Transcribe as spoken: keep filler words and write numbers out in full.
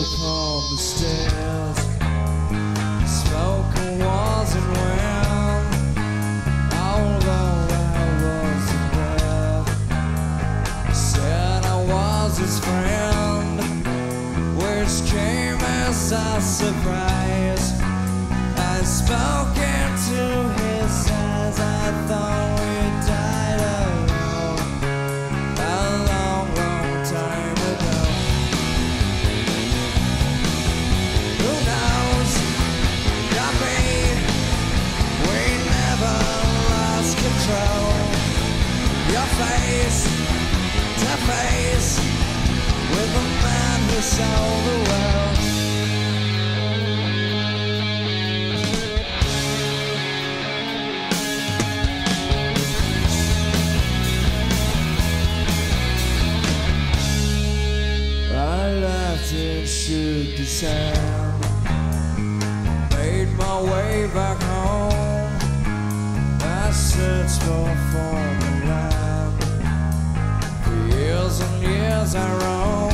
upon the stairs. Smoke and walls and wind. Although I was a bed, said I was his friend, which came as a surprise. I spoke into his eyes. I thought we died alone a long, long time ago. Who knows? Got me. We never lost control. Your face to face with the man who sold the world. I laughed and shook his hand, made my way back home. I searched for foreign land. For years and years I roamed.